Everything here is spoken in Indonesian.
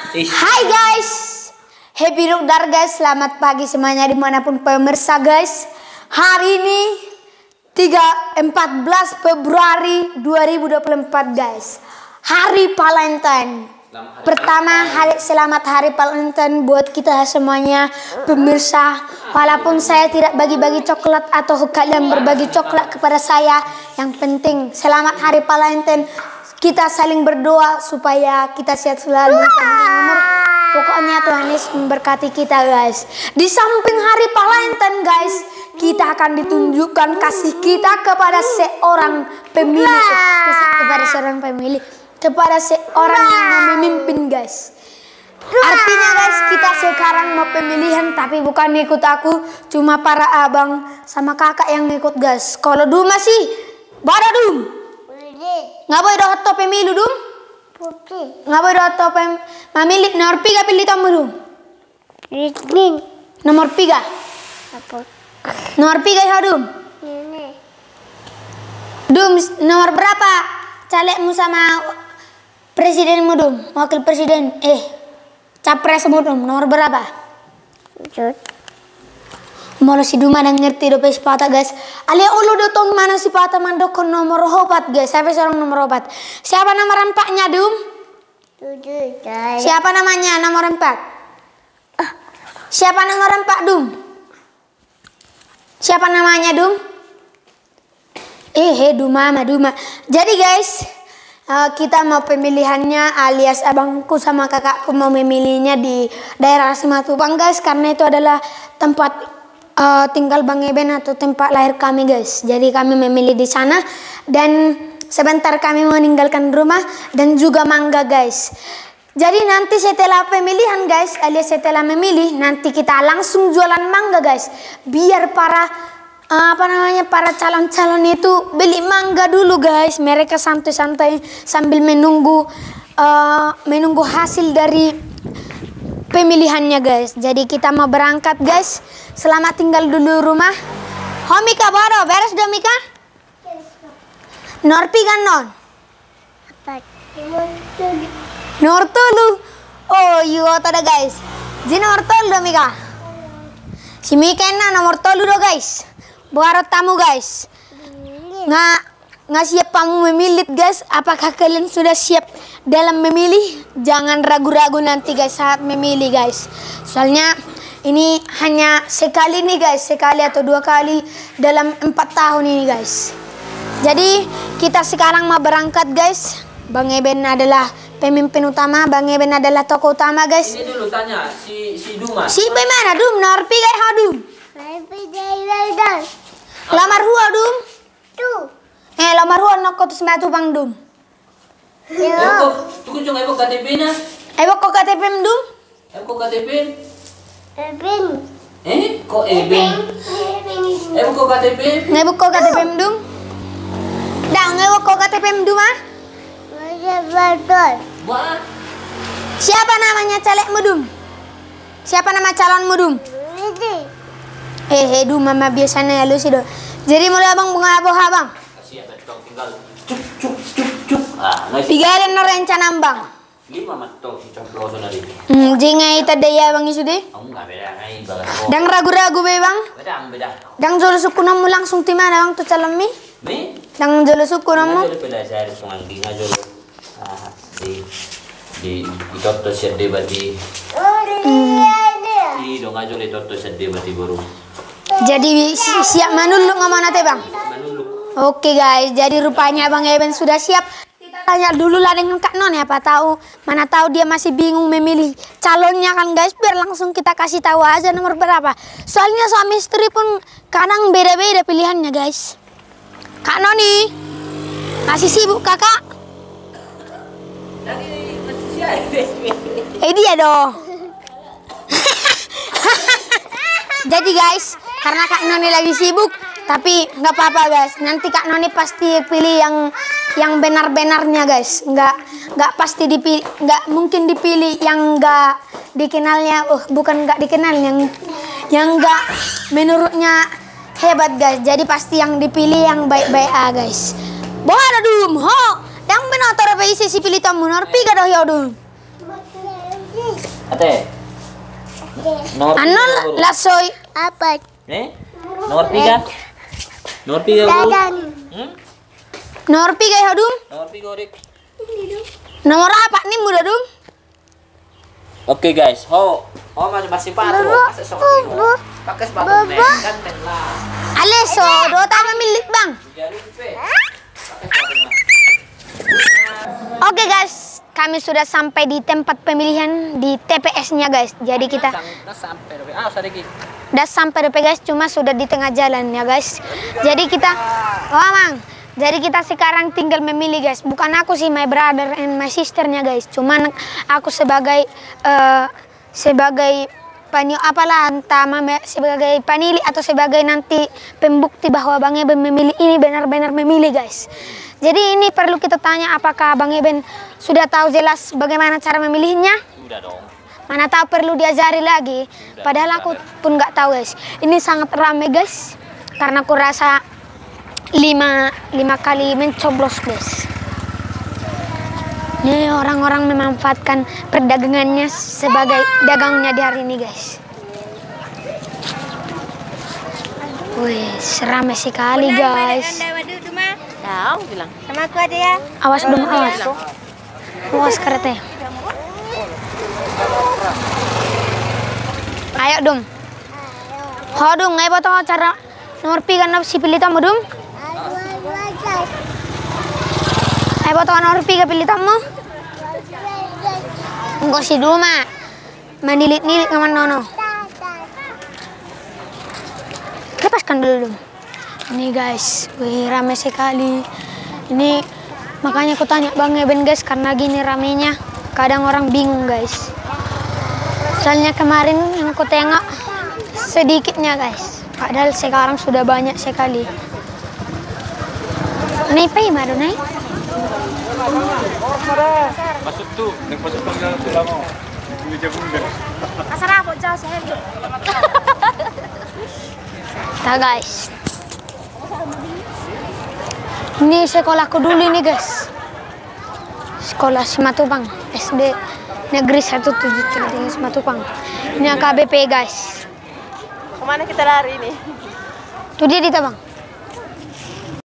Hai guys, happy Rukdar guys, selamat pagi semuanya dimanapun pemirsa guys. Hari ini 14 Februari 2024 guys, hari Valentine. Selamat hari Valentine buat kita semuanya pemirsa. Walaupun saya tidak bagi-bagi coklat atau kalian berbagi coklat kepada saya, yang penting selamat hari Valentine. Kita saling berdoa supaya kita sehat selalu, panjang umur. Pokoknya Tuhan Yesus memberkati kita guys. Di samping hari Valentine guys, kita akan ditunjukkan kasih kita kepada seorang pemilih, kepada seorang yang memimpin guys. Artinya guys, kita sekarang mau pemilihan tapi bukan ikut aku, cuma para abang sama kakak yang ikut guys. Kalau Dum masih bara Dum. Nggak boleh doa pemilu Dum. Nggak boleh doa memilih nomor 3 pilih tamu Dum. Nomor 3. Nomor 3 ya Dum. Dum nomor berapa calegmu sama presidenmu Dum? Wakil presiden capresmu Dum nomor berapa? Malah si Duma dan ngerti dope sepata guys. Ale ulu dotong mana si pata mandokon nomor 4 guys. Sampai seorang nomor 4. Siapa nomor 4-nya Dum? Siapa namanya nomor 4? Siapa nomor 4 Dum? Siapa namanya Dum? Duma. Jadi guys, kita mau pemilihannya alias abangku sama kakakku mau memilihnya di daerah Simatupang guys, karena itu adalah tempat tinggal Bang Eben atau tempat lahir kami guys. Jadi kami memilih di sana dan sebentar kami meninggalkan rumah dan juga Mangga guys. Jadi nanti setelah pemilihan guys, alias setelah memilih nanti kita langsung jualan mangga guys. Biar para para calon-calon itu beli mangga dulu guys. Mereka santai-santai sambil menunggu hasil dari pemilihannya guys. Jadi kita mau berangkat guys. Selamat tinggal dulu rumah. Homika baro beres dah Mika? Norpi kan non? Nortulu. Oh iya tada guys. Ji nortulu dah Mika. Si Mika na nomor tolu do guys. Buat tamu guys. Nggak siap kamu memilih guys. Apakah kalian sudah siap dalam memilih? Jangan ragu-ragu nanti guys saat memilih guys. Soalnya ini hanya sekali nih guys, sekali atau 2 kali dalam 4 tahun ini guys. Jadi kita sekarang mau berangkat guys. Bang Eben adalah pemimpin utama, Bang Eben adalah tokoh utama guys. Ini dulu tanya si Duma. Si bagaimana Dum? Norpi gay Dum? Lamar hua Dum? Lamar hua nak kotus Simatupang Dum. Tukun jong ebok KTP na. Ebok ko KTP Dum? Ebok KTP. Kok Eben? Ebok ko KTP. Ngebuk ko KTP Dum? Dah ngebuk ko KTP Dum ah? Siapa namanya calegmu Dum? Siapa nama calonmu Dum? Dum mama biasanya ya lu sih do. Jadi mulai abang bunga abang. Kasih ya tinggal cuk. Tiga dan rencana bang. 5 matok si coploso na rin. Jingay tadaya bang isu deh. Ang nga beda ngay bagas. Dang ragu-ragu be bang. Beda. Dang jolusuk mo langsung timana bang tu calon mi? Me? Dang jolusuk mo. Jolo pala sa harus di nga jolo. Di itotto siya debati. Di do nga jolo itotto siya debati baru. Jadi siap manuluk ngomong nate bang? Manuluk. Oke guys, jadi rupanya Bang Eben sudah siap. Kita tanya dulu lah dengan Kak Non ya, mana tahu dia masih bingung memilih calonnya kan guys. Biar langsung kita kasih tahu aja nomor berapa. Soalnya suami istri pun kadang beda-beda pilihannya guys. Kak Noni masih sibuk kakak? Dia dong. Jadi guys, karena Kak Noni lagi sibuk, tapi nggak apa-apa guys. Nanti Kak Noni pasti pilih yang benar-benarnya guys. Nggak pasti dipilih, nggak mungkin dipilih yang nggak dikenalnya. Bukan nggak dikenal, yang nggak menurutnya hebat guys. Jadi pasti yang dipilih yang baik-baik guys. Bohong Dum, ho. Yang benar tara si pilih tamu norpi kada ya Dum. Ate. Nomor Ano lasoy? Apat. Nomor 3. Nomor 3 bro. Nomor 3 ya dum. Nomor 3 udik. Nomor apa nih muda dum? Oke guys, masih sepatu. Masa sepatu. Pakai sepatu ganteng lah. Aleso, Dota milik bang. Oke guys, kami sudah sampai di tempat pemilihan di TPS-nya guys. Jadi kita udah sampai guys, cuma sudah di tengah jalan ya guys. Jadi kita, jadi kita sekarang tinggal memilih guys. Bukan aku sih, my brother and my sisternya guys. Cuman aku sebagai sebagai penilai atau sebagai nanti pembukti bahwa Bang Eben memilih ini benar-benar memilih guys. Jadi ini perlu kita tanya apakah Bang Eben sudah tahu jelas bagaimana cara memilihnya? Sudah dong. Mana tahu perlu diajari lagi. Padahal aku pun nggak tahu guys. Ini sangat ramai guys. Karena aku rasa 5 kali mencoblos guys. Ini orang-orang memanfaatkan perdagangannya sebagai dagangnya di hari ini guys. Wih, ramai sekali guys. Tahu bilang. Sama aku aja ya. Awas dong, awas. Awas kereta. Ayo dong. Ho dong, ayo potong cara nomor pi kan si pilih tamu dong. Ayo potong nomor pi pilih tamu. Enggak sih dulu mak. Menilit-nilit ngaman nono. Lepaskan dulu dong. Ini guys, wih ramai sekali. Ini makanya aku tanya Bang Eben guys, karena gini ramenya. Kadang orang bingung guys. Soalnya kemarin yang aku tengok sedikitnya guys. Padahal sekarang sudah banyak sekali. Naik pa ima doon, naik? Masuk tuh, nagpasok pag na sila mo. Hindi siya bunda. Masarap po, Diyos. Nah guys. Ini sekolahku dulu ini guys. Sekolah Simatupang, SD Negeri 173 Simatupang. Ini AKBP guys. Kemana kita lari ini? Tuh dia di tabang.